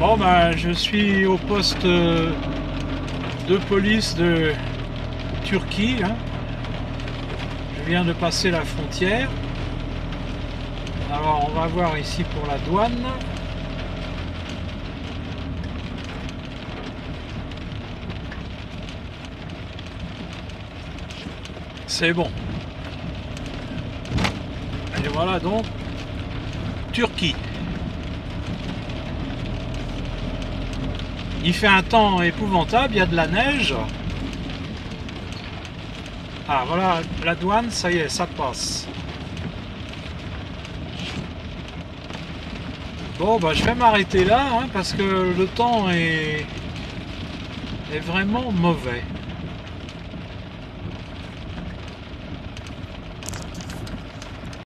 Bon ben je suis au poste de police de Turquie, hein. Je viens de passer la frontière. Alors on va voir ici pour la douane. C'est bon. Et voilà donc Turquie. Il fait un temps épouvantable, il y a de la neige. Ah voilà, la douane, ça y est, ça passe. Bon, bah, je vais m'arrêter là, hein, parce que le temps est vraiment mauvais.